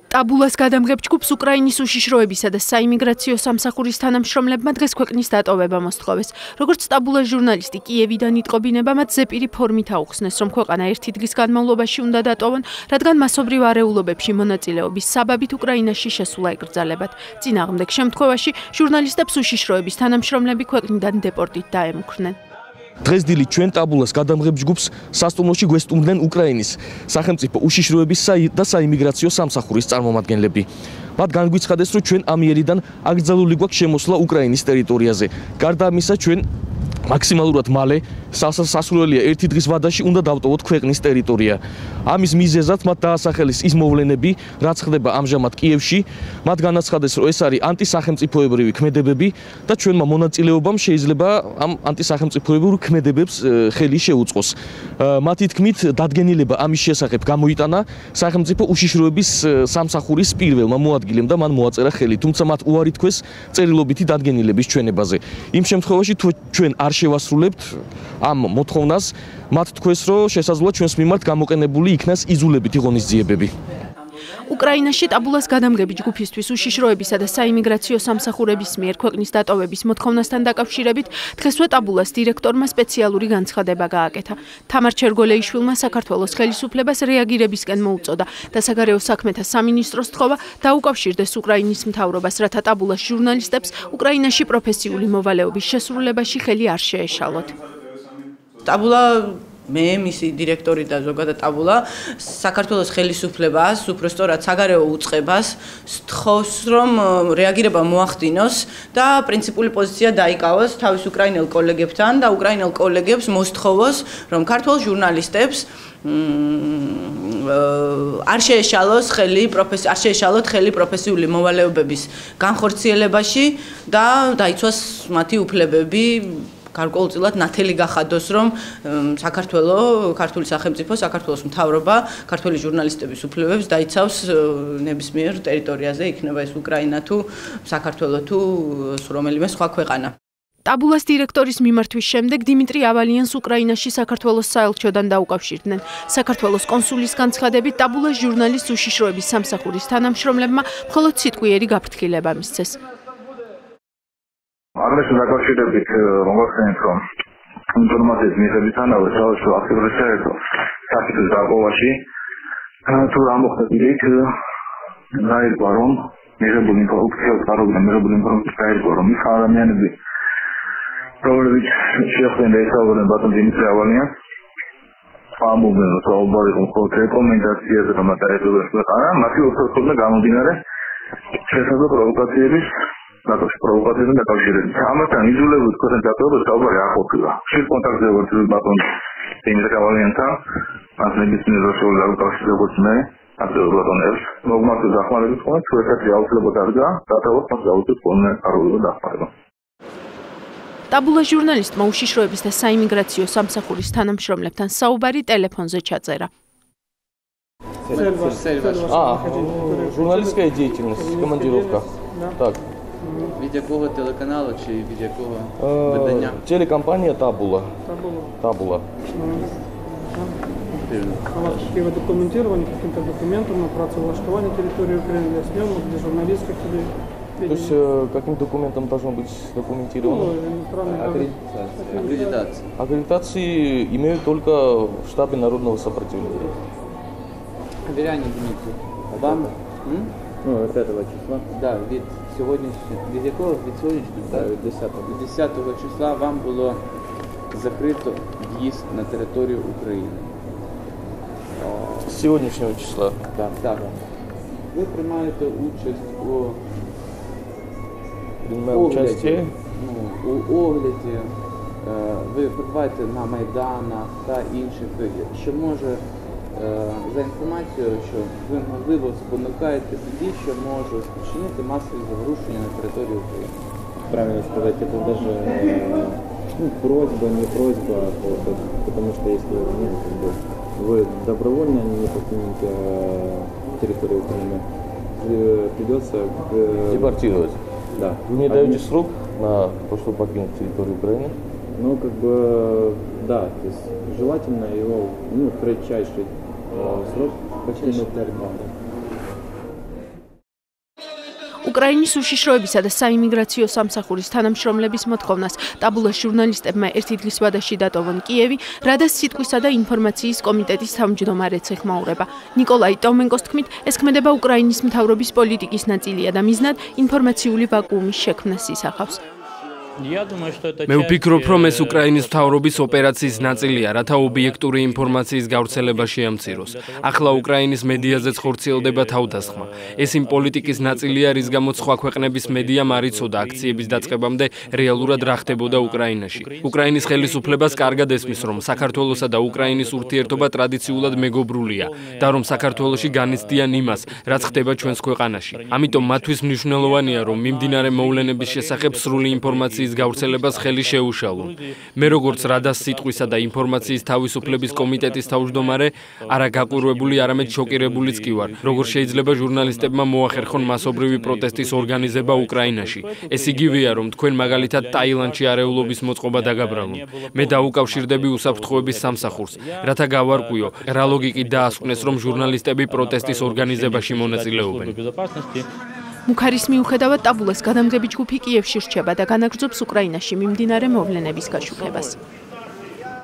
ტაბულას გადამღებ ჯგუფს უკრაინის უშიშროებისა და საიმიგრაციო სამსახურის თანამშრომლებმა დღეს ქვეყნის დატოვება მოსთხოვეს. როგორც ტაბულას ჟურნალისტი კიევიდან იტყობინება, მათ ზეპირი ფორმით აუხსნეს, რომ ქვეყანა ერთი დღის განმავლობაში უნდა დატოვონ, რადგან მასობრივ არეულობებში მონაწილეობის საბაბით უკრაინაში შესულა ეკრძალებათ. წინააღმდეგ შემთხვევაში ჟურნალისტებს უშიშროების თანამშრომლები ქვეყნიდან დეპორტით დაემუქრნენ. დღეს დილით ჩვენ ტაბულას გადამღებ ჯგუფს სასტუმროში გვესტუმრდნენ უკრაინის სახელმწიფო უშიშროებისა და საიმიგრაციო სამსახურის წარმომადგენლები. მათ განგვიცხადეს, რომ ჩვენ ამიერიდან აკრძალული გვაქვს შემოსვლა უკრაინის ტერიტორიაზე. გარდა ამისა, ჩვენ მაქსიმალურად მალე სასურველია ერთი დღის ვადაში უნდა დავტოვოთ ქვეყნის ტერიტორია. ამის მიზეზად მათ დაასახელეს ის მოვლენები, რაც ხდება ამჟამად კიევში. მათ განაცხადეს, რომ ეს არის ანტისახელმწიფოებრივი ქმედებები და ჩვენმა მონაწილეობამ შეიძლება ამ ანტისახელმწიფოებრივ ქმედებებს ხელი შეუწყოს. მათი თქმით, დადგენილება ამის შესახებ გამოიტანა სახელმწიფო უშიშროების სამსახურის პირველმა მოადგილემ და მან მოაწერა ხელი, თუმცა მათ უარი თქვეს წერილობითი დადგენილების ჩვენებაზე. იმ შემთხვევაში თუ ჩვენ არ შევასრულებთ ამ მოთხოვნას, მათ თქვეს, რომ შესაძლოა ჩვენს მიმართ გამოყენებული იქნას იზოლებითი ღონისძიებები. უკრაინაში ტაბულას გადამღები ჯგუფისთვის უშიშროებისა და საიმიგრაციო სამსახურების მიერ ქვეყნის დატოვების მოთხოვნასთან დაკავშირებით დღესვე ტაბულას დირექტორმა სპეციალური განცხადება გააკეთა. თამარ ჩერგოლეიშვილმა საქართველოს ხელისუფლებას რეაგირებისკენ მოუწოდა და საგარეო საქმეთა სამინისტროს თხოვა დაუკავშირდეს უკრაინის მთავრობას, რათა ტაბულას ჟურნალისტებს უკრაინაში პროფესიული მოვალეობის შესრულებაში ხელი არ შეეშალოთ. ტაბულა მე მისი დირექტორი და ზოგადად ტაბულა საქართველოს ხელისუფლებას, უпростоრად საგარეო უწყებას სთხოვს, რომ რეაგირება მოახდინოს და პრინციპული პოზიცია დაიკავოს თავის უკრაინელ კოლეგებთან და უკრაინელ კოლეგებს მოსთხოვოს, რომ ქართულ ჟურნალისტებს არ შეეშალოთ ხელი პროფესიული მოვალეობების განხორციელებაში და დაიცვას მათი უფლებები. გარკვეულწილად ნათელი გახადოს, რომ ქართული სახელმწიფო, საქართველოს მთავრობა, ქართული ჟურნალისტების უფლებებს დაიცავს ნებისმიერ ტერიტორიაზე, იქნება ეს უკრაინა თუ საქართველო თუ რომელიმე სხვა ქვეყანა. ტაბულას დირექტორის მიმართვის შემდეგ დიმიტრი ავალიანს უკრაინაში საქართველოს საელჩოდან დაუკავშირდნენ. საქართველოს კონსულის განცხადებით ტაბულას ჟურნალისტ უშიშროების სამსახურის თანამშრომლებმა მხოლოდ სიტყვიერი გაფრთხილება მისცეს. Agresul dაკავშირებით მოგახსენეთ, რომ ინფორმაციის მიხედვითანავე საელჩო აქტიურად შეერთო საქართველოს დარღვევაში. თუ რა მოხდა დილით, დაირგვა, რომ მიღებული ინფორმაციის დაირგვა, რომ ის ადამიანები, რომლებიც შეხვდნენ და ესაუბრნენ ბატონ დიმიტრი ავალიანს, ამბობენ, რომ საუბარი იყო მხოლოდ რეკომენდაციაზე, რომ დაეძებეს ქვეყანა, მათი ოფიციალურად გამომდინარე შესაძლო პროვოკაციების პროვოკაციებთან დაკავშირებით. ამასთან იზოლირებულ ქვეყნის დატოვებას საუბარი არ ყოფილა. ხშირ კონტაქტზე ვარ ბატონ დიმიტრი ავალიანთან, მას ნებისმიერ დროში დაკავშირებულს მე, ასევე ბატონებს. მოგმართოთ დახმარებით ხოლმე, თუ ერთად აუცილებლად დადგა, დატოვოთ მას გაუწევთ ხოლმე არული დახმარება. ტაბულას ჟურნალისტმა უშიშროების და საიმიგრაციო სამსახურის танамშრომლებთან საუბარი ტელეფონზე ჩაწერა. Журналистская деятельность, командировка. Так. Від якого телеканалу чи від якого видання? Телекомпания Табула. Табула. А вы документировали каким-то документом на працевлаштование территории Украины для съемок, для журналистских или... То есть каким документом должно быть документировано? Аккредитация. Аккредитации имеют только в штабе народного сопротивления. Аверяне Дмитрий, вам? 5 числа. Да, від сьогоднішнього, від якого? Від сьогоднішнього? Так, від 10-го. Від 10 числа вам було закрито в'їзд на територію України. С сегодняшнего числа? Так, так. Ви приймаєте участь у огляді, у огляді, ви перебуваєте на Майданах та інших, що може за інформацією, що ви можливо спонукаєте тоді, що може спричинити масові заворушення на території України. Правильно сказать, это даже просьба, не просьба, потому что если вы добровольно не покинете территорию Украины, придется депортировать. Да. Вы не даете срок на то, чтобы покинуть территорию Украины? Ну, как бы, да, то есть желательно его, кратчайший срок покинуть территорию. უკრაინის უშიშროებისა და საიმიგრაციო სამსახურის თანამშრომლების მოთხოვნას ტაბულას ჟურნალისტებმა ერთი დღის ვადაში დატოვონ კიევი, რადას სიტყვისა და ინფორმაციის კომიტეტის თავმჯდომარეც ეხმაურება. ნიკოლაი ტომენკოს თქმით, ეს ქმედება უკრაინის მთავრობის პოლიტიკის ნაწილია და მიზნად ინფორმაციული ვაკუუმის შექმნას ისახავს. მე ვფიქრობ, რომ ეს უკრაინის მთავრობის ოპერაციის ნაწილია, რათა ობიექტური ინფორმაციის გავრცელება შეამციროს. ახლა უკრაინის მედიაზეც ხორციელდება თავდასხმა. ეს იმ პოლიტიკის ნაწილია, რის გამოც სხვა ქვეყნების მედიამ არ იცოდა აქციების დაწყებამდე რეალურად რა ხდებოდა უკრაინაში. უკრაინის ხელისუფლებას კარგად ესმის, რომ საქართველოსა და უკრაინის ურთიერთობა ტრადიციულად მეგობრულია და რომ საქართველოში განიცდიან იმას, რაც ხდება ჩვენს ქვეყანაში. ამიტომ მათთვის მნიშვნელოვანია, რომ მიმდინარე მოვლენების შესახებ სრული ინფორმაციის გავრცელებას ხელი შეუშალონ. მე როგორც რადას სიტყვისა და ინფორმაციის თავისუფლების კომიტეტის თავმჯდომარე, არა გაყურებული, არამედ შოკირებულიც კი ვარ. როგორ შეიძლება ჟურნალისტებმა მოახერხონ მასობრივი პროტესტის ორგანიზება უკრაინაში? ეს იგივეა, რომ თქვენ მაგალითად ტაილანდში არეულობის მოწყობა დაგაბრალონ. მე დაუკავშირდები უსაფრთხოების სამსახურს, რათა გავარკვიო, რა ლოგიკით დაასკვნეს, რომ ჟურნალისტები პროტესტის ორგანიზებაში მონაწილეობენ. მუქარის მიუხედავად ტაბულას გადამღები ჯგუფი კიევში რჩება და განაგრძობს უკრაინაში მიმდინარე მოვლენების გაშუქებას.